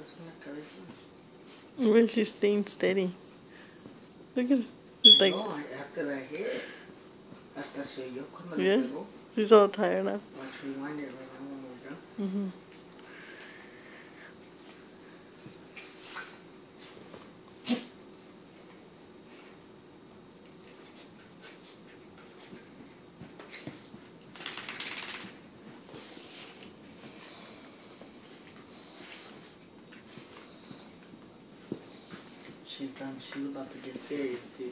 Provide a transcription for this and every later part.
en la cabeza. Well, she's staying steady. Look at her. She's like... No, after that hit, hasta se oyó cuando yeah, le pegó. she's all tired now. Watch rewind it right now when we're done. Mm-hmm. She's done. She's about to get serious, dude.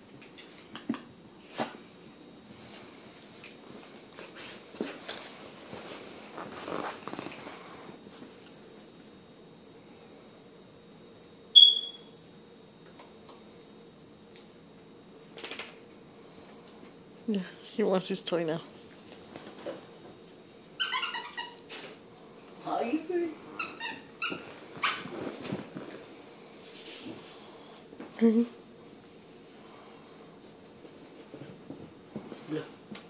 Yeah, he wants his toy now. How you doing? Mm-hmm. Look.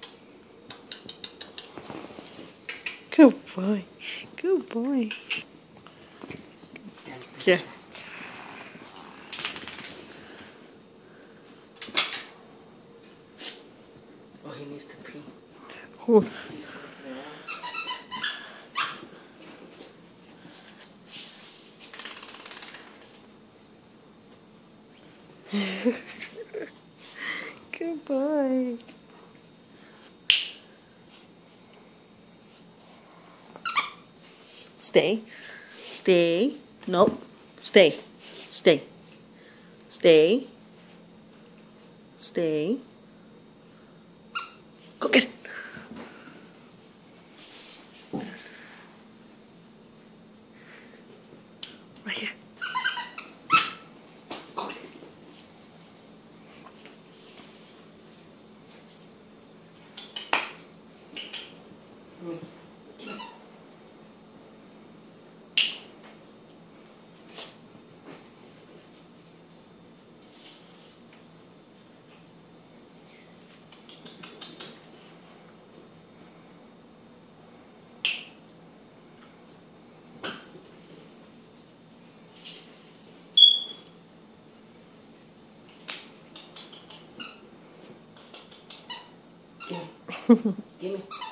Good boy. Good boy. Yeah. Oh, he needs to pee. Oh. He's looking around. Good boy. Stay. Stay. Nope. Stay. Stay. Stay. Stay. Go get it. Right here. Go get it. Gimme. Gimme.